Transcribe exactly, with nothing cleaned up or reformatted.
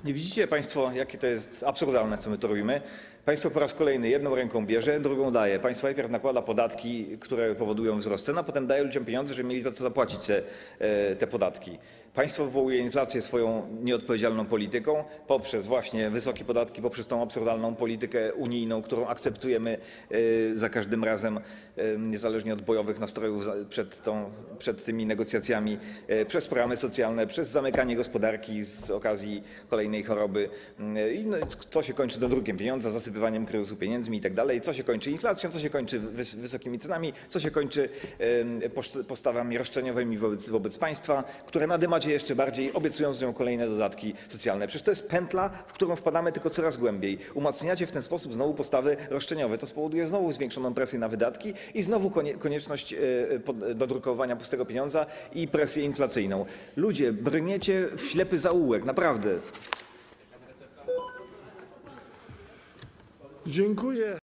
Nie widzicie państwo, jakie to jest absurdalne, co my tu robimy? Państwo po raz kolejny jedną ręką bierze, drugą daje. Państwo najpierw nakłada podatki, które powodują wzrost cen, a potem daje ludziom pieniądze, żeby mieli za co zapłacić te, te podatki. Państwo wywołuje inflację swoją nieodpowiedzialną polityką poprzez właśnie wysokie podatki, poprzez tą absurdalną politykę unijną, którą akceptujemy za każdym razem, niezależnie od bojowych nastrojów przed, tą, przed tymi negocjacjami, przez programy socjalne, przez zamykanie gospodarki z okazji kolejnej choroby. I no, co się kończy dodrukiem pieniądza, zasypywaniem kryzysu pieniędzmi i tak dalej. Co się kończy inflacją, co się kończy wys wysokimi cenami, co się kończy postawami roszczeniowymi wobec, wobec państwa, które nadymacie jeszcze bardziej, obiecując nią kolejne dodatki socjalne. Przecież to jest pętla, w którą wpadamy tylko coraz głębiej. Umacniacie w ten sposób znowu postawy roszczeniowe. To spowoduje znowu zwiększoną presję na wydatki i znowu konieczność dodrukowania pustego pieniądza i presję inflacyjną. Ludzie, brniecie w ślepy zaułek, naprawdę. Dziękuję.